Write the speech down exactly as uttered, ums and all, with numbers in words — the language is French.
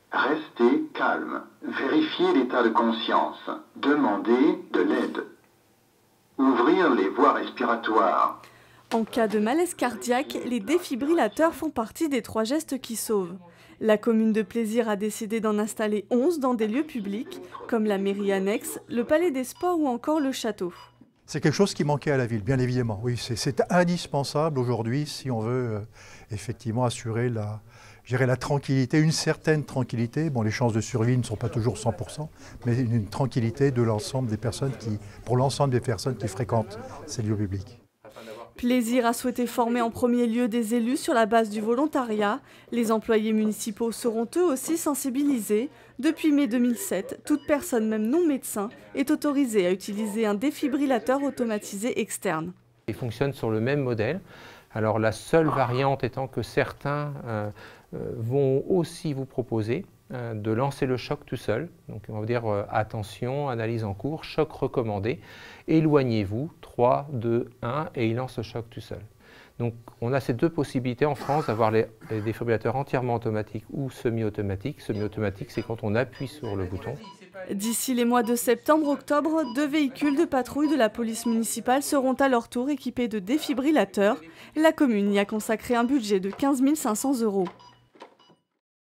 Restez calme. Vérifiez l'état de conscience. Demandez de l'aide. Ouvrir les voies respiratoires. En cas de malaise cardiaque, les défibrillateurs font partie des trois gestes qui sauvent. La commune de Plaisir a décidé d'en installer onze dans des lieux publics, comme la mairie annexe, le palais des sports ou encore le château. C'est quelque chose qui manquait à la ville, bien évidemment. Oui, c'est indispensable aujourd'hui si on veut euh, effectivement assurer la, je dirais, la tranquillité, une certaine tranquillité. Bon, les chances de survie ne sont pas toujours cent pour cent, mais une, une tranquillité de l'ensemble des personnes qui, pour l'ensemble des personnes qui fréquentent ces lieux publics. Plaisir a souhaité former en premier lieu des élus sur la base du volontariat. Les employés municipaux seront eux aussi sensibilisés. Depuis mai deux mille sept, toute personne, même non médecin, est autorisée à utiliser un défibrillateur automatisé externe. Il fonctionne sur le même modèle. Alors la seule variante étant que certains euh, euh, vont aussi vous proposer euh, de lancer le choc tout seul. Donc on va dire euh, attention, analyse en cours, choc recommandé, éloignez-vous, trois, deux, un et il lance le choc tout seul. Donc on a ces deux possibilités en France d'avoir les, les défibrillateurs entièrement automatiques ou semi-automatiques. Semi-automatique, c'est quand on appuie sur le bouton. D'ici les mois de septembre-octobre, deux véhicules de patrouille de la police municipale seront à leur tour équipés de défibrillateurs. La commune y a consacré un budget de quinze mille cinq cents euros.